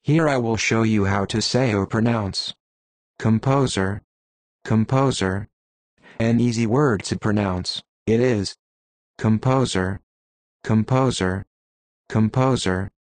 Here I will show you how to say or pronounce composer, composer. An easy word to pronounce, it is composer, composer, composer.